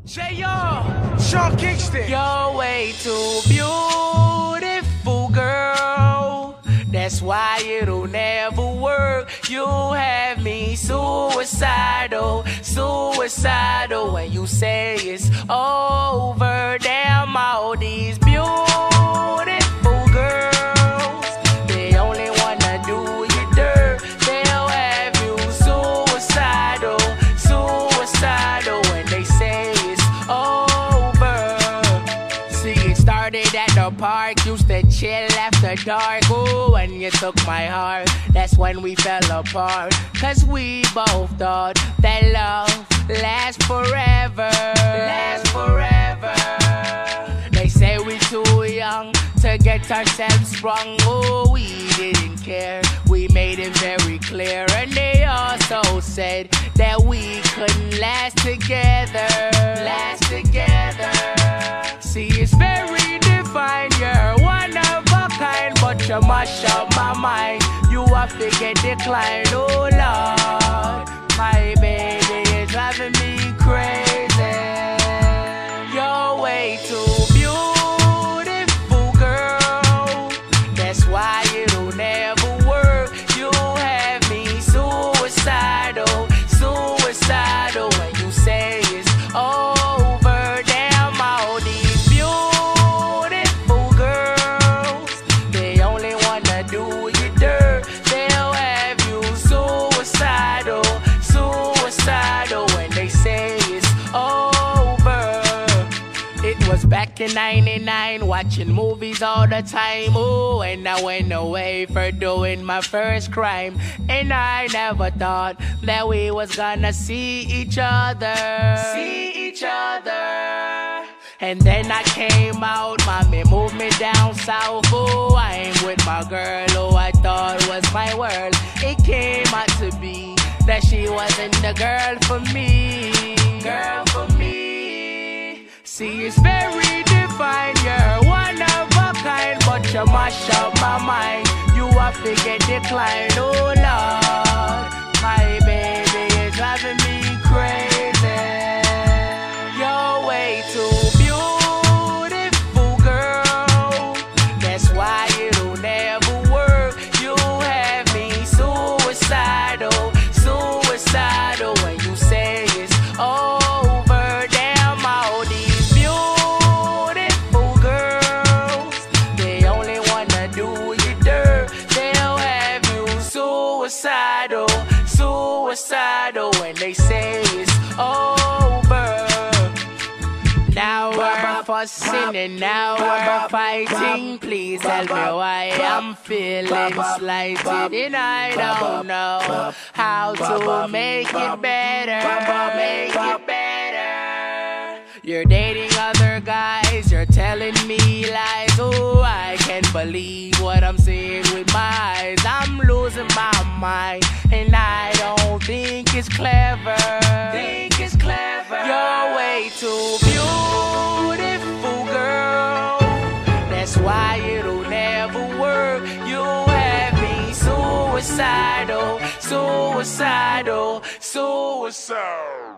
J.O. Sean Kingston. You're way too beautiful, girl. That's why it'll never work. You have me suicidal, suicidal. When you say it's over, damn all these beautiful girls, they only wanna do you dirt. They'll have you suicidal, suicidal. When they say it's over. See, it started at the park, used to chill after dark. Ooh, when you took my heart, that's when we fell apart. Cause we both thought that love lasts forever, lasts forever. They say we too young to get ourselves sprung. Oh, we didn't care, we made it very clear. And they also said that we couldn't last together, last together. See, it's very defined, you're one of a kind, but you mash up my mind. You have to get declined, oh Lord. My baby is driving me crazy. You're way too beautiful, girl. That's why it'll never work. You have me suicidal, suicidal. When you say it's over, damn all these beautiful girls, they only wanna do you dirt. They'll have you suicidal, suicidal. When they say it's over. It was back in '99, watching movies all the time. Oh, and I went away for doing my first crime. And I never thought that we was gonna see each other, see each other. And then I came out, mommy moved me down south. Oh, I'm with my girl who I thought was my world. It came out to be that she wasn't the girl for me, girl for me. See, it's very defined, you're one of a kind, but you mash up my mind. You have to get declined, oh Lord. My baby is driving me crazy. You're way too beautiful, girl. That's why it'll never work. You have me suicidal, suicidal. When you say it's over, damn all these beautiful girls, they only wanna do you dirt. They'll have you suicidal, suicidal. When they say it's over. Now we're fussing and now we're fighting. Please tell me why I'm feeling slighted, and I don't know how to make it better, make it better. You're dating other guys, you're telling me lies. Oh, I can't believe what I'm seeing with my eyes. I'm losing my mind, and I don't think it's clever. Think it's clever. You're way too beautiful, girl. That's why it'll never work. You have me suicidal, suicidal, suicidal.